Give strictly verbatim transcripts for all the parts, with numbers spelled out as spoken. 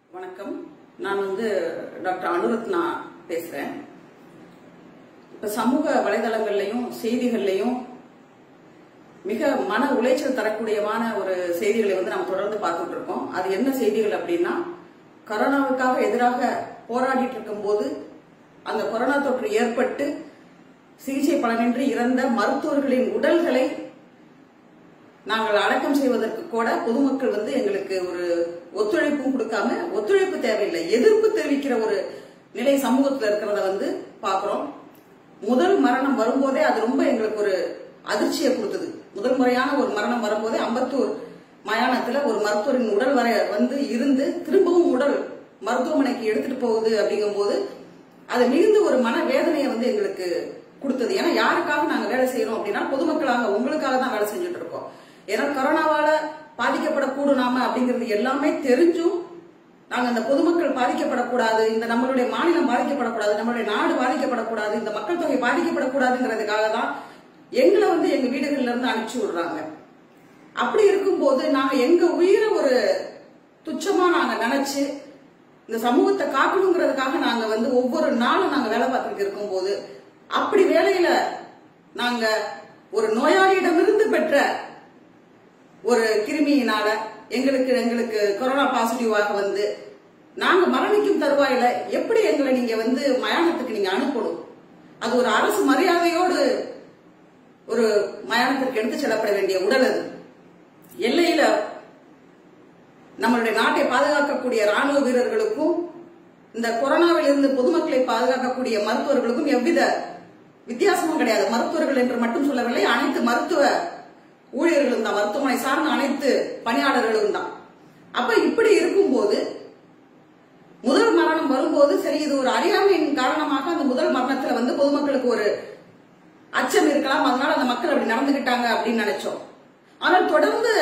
வணக்கம். நான் வந்து டாக்டர் அனுரத்னா பேசுறேன். இப்ப சமூக வலைதளங்கள்லயும் செய்திகள்லயும் மிக மன உளைச்சல் தரக்கூடியமான ஒரு செய்திகளை வந்து நம்ம தொடர்ந்து பார்த்துட்டு இருக்கோம். அது என்ன செய்திகள் அப்படின்னா, கொரோனாவுக்காக எதிராக போராடிட்டு இருக்கும் போது அந்த கொரோனா தொற்று ஏற்பட்டு சிகிச்சை பலனின்றி இறந்த மருத்துவர்களின் உடல்களை நாங்கள் அடக்கம் செய்வதற்கு கூட பொதுமக்கள் வந்து எங்களுக்கு ஒரு ஒத்துழைப்பும் கொடுக்காம, ஒத்துழைப்பு தேவையில்லை, எதிர்ப்பு தெரிவிக்கிற ஒரு நிலை சமூகத்தில் இருக்கிறத வந்து பாக்குறோம். முதல் மரணம் வரும்போதே அது ரொம்ப எங்களுக்கு ஒரு அதிர்ச்சியை கொடுத்தது. முதல் முறையான ஒரு மரணம் வரும்போதே அம்பத்தூர் மயானத்துல ஒரு மருத்துவரின் உடல் வரை வந்து இருந்து திரும்பவும் உடல் மருத்துவமனைக்கு எடுத்துட்டு போகுது அப்படிங்கும் போது அது மிகுந்த ஒரு மன வேதனையை வந்து எங்களுக்கு கொடுத்தது. ஏன்னா யாருக்காக நாங்க வேலை செய்யறோம் அப்படின்னா பொதுமக்களாக உங்களுக்காக தான் வேலை செஞ்சுட்டு இருக்கோம். ஏன்னா கொரோனாவால பாதிக்கப்படக்கூடும் நாம அப்படிங்கிறது எல்லாமே தெரிஞ்சும் நாங்க அந்த பொதுமக்கள் பாதிக்கப்படக்கூடாது, இந்த நம்மளுடைய மாநிலம் பாதிக்கப்படக்கூடாது, நம்மளுடைய நாடு பாதிக்கப்படக்கூடாது, இந்த மக்கள் தொகை பாதிக்கப்படக்கூடாதுங்கிறதுக்காக தான் எங்களை வந்து எங்க வீடுகள்ல இருந்து அனுப்பிச்சு விடுறாங்க. அப்படி இருக்கும்போது நாங்க எங்க உயிரை ஒரு துச்சமா நாங்க நினைச்சு இந்த சமூகத்தை காக்கணுங்கிறதுக்காக நாங்க வந்து ஒவ்வொரு நாளும் நாங்க வேலை பார்த்துட்டு இருக்கும் போது அப்படி வேலையில நாங்க ஒரு நோயாளியிடமிருந்து பெற்ற ஒரு கிருமியினால எங்களுக்கு எங்களுக்கு கொரோனா பாசிட்டிவாக வந்து நாங்க மரணிக்கும் தருவாயில எப்படி எங்களை நீங்க வந்து மயானத்துக்கு நீங்க அனுப்பணும்? அது ஒரு அரசு மரியாதையோடு ஒரு மயானத்திற்கு எடுத்து செல்லப்பட வேண்டிய உடல். அது எல்லையில நம்மளுடைய நாட்டை பாதுகாக்கக்கூடிய ராணுவ வீரர்களுக்கும் இந்த கொரோனாவில் இருந்து பொதுமக்களை பாதுகாக்கக்கூடிய மருத்துவர்களுக்கும் எவ்வித வித்தியாசமும் கிடையாது. மருத்துவர்கள் என்று மட்டும் சொல்லவில்லை, அனைத்து மருத்துவ ஊழியர்களும் தான், மருத்துவமனை சார்ந்த அனைத்து பணியாளர்களும் தான். அப்ப இப்படி இருக்கும்போது முதல் மரணம் வரும்போது சரி, இது ஒரு அறியாமையின் காரணமாக அந்த முதல் மரணத்துல வந்து பொதுமக்களுக்கு ஒரு அச்சம் இருக்கலாம், அதனால அந்த மக்கள் அப்படி நடந்துகிட்டாங்க அப்படின்னு நினைச்சோம். ஆனால் தொடர்ந்து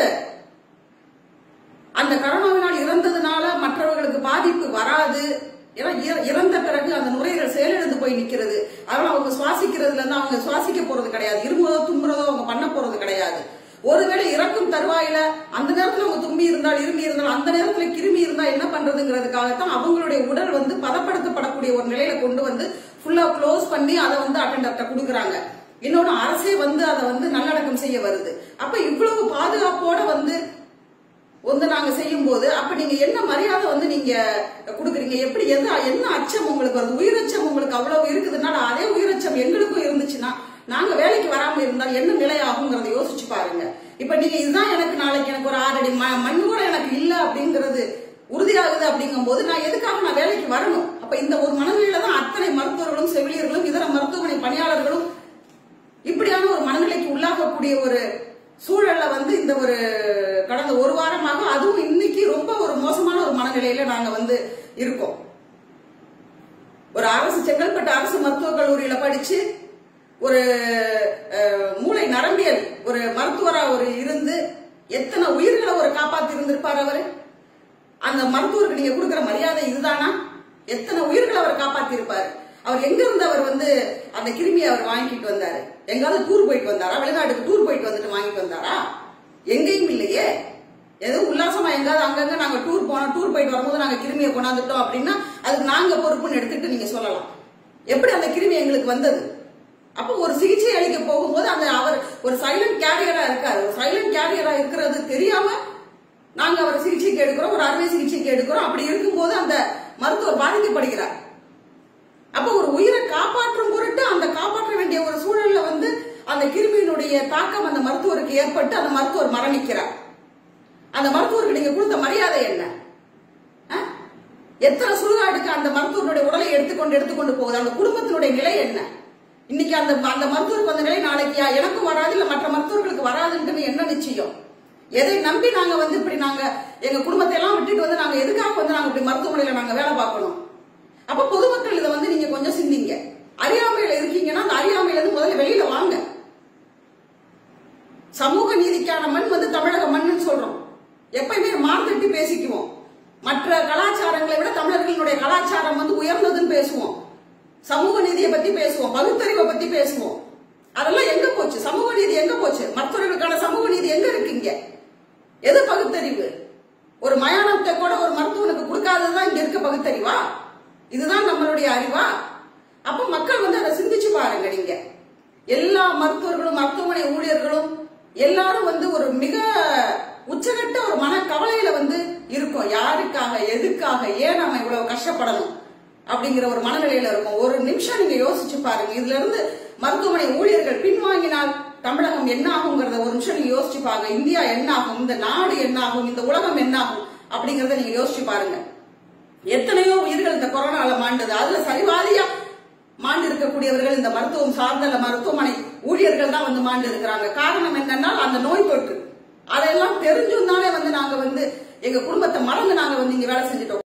அந்த கொரோனாவினால் இறந்ததுனால மற்றவர்களுக்கு பாதிப்பு வராது, இறந்த பிறகு அந்த நுரையீரல் செயலிழந்து போய் நிக்கிறது, அதனால அவங்க சுவாசிக்கிறதுல இருந்து அவங்க சுவாசிக்க போறது கிடையாது, இருமுறதோ தும்புறதோ அவங்க பண்ண போறது கிடையாது. ஒருவேளை இறக்கும் தருவாயில அந்த நேரத்துல அவங்க தும்பி இருந்தால் இருமி இருந்தால் அந்த நேரத்துல கிருமி இருந்தா என்ன பண்றதுங்கிறதுக்காகத்தான் அவங்களுடைய உடல் வந்து பதப்படுத்தப்படக்கூடிய ஒரு நிலையில கொண்டு வந்து ஃபுல்லா க்ளோஸ் பண்ணி அதை வந்து அட்டெண்டர்ட்ட கொடுக்குறாங்க. இன்னொன்னு அரசே வந்து அதை வந்து நல்லடக்கம் செய்ய வருது. அப்ப இவ்வளவு பாதுகாப்போட வந்து வந்து நாங்க செய்யும் போது அப்ப நீங்க என்ன மரியாதை வந்து நீங்க கொடுக்குறீங்க? எப்படி எந்த என்ன அச்சம் உங்களுக்கு வருது? உயிரச்சம் உங்களுக்கு அவ்வளவு இருக்குதுன்னா அதே உயிரச்சம் எங்களுக்கும் இருந்துச்சுன்னா நாங்க வேலைக்கு வராம இருந்தால் என்ன நிலை ஆகுங்கிறத யோசிச்சு பாருங்க. இப்ப நீங்க இதுதான் எனக்கு நாளைக்கு எனக்கு ஒரு ஆறடி மண் கூட எனக்கு இல்ல அப்படிங்கிறது உறுதியாகுது அப்படிங்கும் போது நான் எதுக்காக நான் வேலைக்கு வரணும்? அப்ப இந்த ஒரு மனநிலையில தான் அத்தனை மருத்துவர்களும் செவிலியர்களும் இதர மருத்துவமனை பணியாளர்களும் இப்படியான ஒரு மனநிலைக்கு உள்ளாகக்கூடிய ஒரு சூழல்ல வந்து இந்த ஒரு கடந்த ஒரு வாரமாக அதுவும் இன்னைக்கு ரொம்ப ஒரு மோசமான ஒரு மனநிலையில நாங்க வந்து இருக்கோம். ஒரு அரசு செங்கல்பட்டு அரசு மருத்துவக் கல்லூரியில படிச்சு ஒரு மூளை நரம்பியல் ஒரு மருத்துவரா ஒரு இருந்து எத்தனை உயிர்களை ஒரு காப்பாத்தி இருந்திருப்பார் அவரு. அந்த மருத்துவருக்கு நீங்க கொடுக்கிற மரியாதை இதுதானா? எத்தனை உயிர்களை அவர் காப்பாத்தி இருப்பாரு. அவர் எங்க இருந்து அவர் வந்து அந்த கிருமியை அவர் வாங்கிட்டு வந்தாரு? எங்காவது டூர் போயிட்டு வந்தாரா? வெளிநாட்டுக்கு டூர் போயிட்டு வந்துட்டு வாங்கிட்டு வந்தாரா? எங்கேயும் இல்லையே. ஏதோ உல்லாசமா எங்காவது அங்கங்க நாங்க டூர் போனோம், டூர் போயிட்டு வரும்போது நாங்க கிருமியை கொண்டாந்துட்டோம் அப்படின்னா அதுக்கு நாங்க பொறுப்புன்னு எடுத்துட்டு நீங்க சொல்லலாம். எப்படி அந்த கிருமி எங்களுக்கு வந்தது? அப்ப ஒரு சிகிச்சை அளிக்க போகும்போது அந்த அவர் ஒரு சைலண்ட் கேரியரா இருக்காரு. ஒரு சைலண்ட் கேரியரா இருக்கிறது தெரியாம நாங்க அவர் சிகிச்சைக்கு எடுக்கிறோம், ஒரு அறுவை சிகிச்சைக்கு எடுக்கிறோம். அப்படி இருக்கும்போது அந்த மருத்துவர் பாதிக்கப்படுகிறார். அப்ப ஒரு உயிரை காப்பாற்றும் பொருட்டு அந்த காப்பாற்ற வேண்டிய ஒரு சூழல்ல வந்து அந்த கிருமியினுடைய தாக்கம் அந்த மருத்துவருக்கு ஏற்பட்டு அந்த மருத்துவர் மரணிக்கிறார். அந்த மருத்துவருக்கு நீங்க கொடுத்த மரியாதை என்ன? எத்தனை சுடுகாடுக்கு அந்த மருத்துவனுடைய உடலை எடுத்துக்கொண்டு எடுத்துக்கொண்டு போகுது? அந்த குடும்பத்தினுடைய நிலை என்ன? இன்னைக்கு அந்த அந்த மருத்துவருக்கு வந்த நிலை நாளைக்கு எனக்கும் வராது, இல்ல மற்ற மருத்துவர்களுக்கு வராதுன்னு என்ன நிச்சயம்? எதை நம்பி நாங்க வந்து இப்படி நாங்க எங்க குடும்பத்தை எல்லாம் விட்டுட்டு வந்து நாங்க எதுக்காக வந்து நாங்க இப்படி மருத்துவமனையில நாங்க வேலை பார்க்கணும்? அப்ப பொதுமக்கள் இதை வந்து நீங்க கொஞ்சம் சிந்திங்க. அறியாமையில இருக்கீங்கன்னா அந்த அறியாமையில இருந்து முதல்ல வெளியில வாங்க. சமூக நீதிக்கான மண் வந்து தமிழக மண்ணுன்னு சொல்றோம். எப்பயுமே மார்த்தட்டி பேசிக்குவோம். மற்ற கலாச்சாரங்களை விட தமிழர்களுடைய கலாச்சாரம் வந்து உயர்ந்ததுன்னு பேசுவோம். சமூக நீதியை பத்தி பேசுவோம், பகுத்தறிவை பத்தி பேசுவோம். அதெல்லாம் எங்க போச்சு? சமூக நீதி எங்க போச்சு? மற்றவர்களுக்கான சமூக நீதி எங்க இருக்கீங்க? எது பகுத்தறிவு? ஒரு மயானத்தை கூட ஒரு மருத்துவனுக்கு கொடுக்காததுதான் இங்க இருக்க பகுத்தறிவா? இதுதான் நம்மளுடைய அறிவா? அப்ப மக்கள் வந்து அதை சிந்திச்சு பாருங்க. நீங்க எல்லா மருத்துவர்களும் மருத்துவமனை ஊழியர்களும் எல்லாரும் வந்து ஒரு மிக உச்சகட்ட ஒரு மன கவலையில வந்து இருக்கும். யாருக்காக, எதுக்காக, ஏன் நம்ம இவ்வளவு கஷ்டப்படணும் அப்படிங்கிற ஒரு மனநிலையில இருக்கும். ஒரு நிமிஷம் நீங்க யோசிச்சு பாருங்க. இதுல இருந்து மருத்துவமனை ஊழியர்கள் பின்வாங்கினால் தமிழகம் என்ன ஆகுங்கிறத ஒரு நிமிஷம் நீங்க யோசிச்சு பாருங்க. இந்தியா என்ன ஆகும், இந்த நாடு என்ன ஆகும், இந்த உலகம் என்ன ஆகும் அப்படிங்கறத நீங்க யோசிச்சு பாருங்க. எத்தனையோ உயிர்கள் இந்த கொரோனால மாண்டது. அதுல சரிவாதியா மாண்டு இருக்கக்கூடியவர்கள் இந்த மருத்துவம் சார்ந்த மருத்துவமனை ஊழியர்கள் தான் வந்து மாண்டு இருக்கிறாங்க. காரணம் என்னன்னா அந்த நோய் தொற்று. அதெல்லாம் தெரிஞ்சும் தானே வந்து நாங்க வந்து எங்க குடும்பத்தை மறந்து நாங்க வந்து இங்க வேலை செஞ்சுட்டோம்.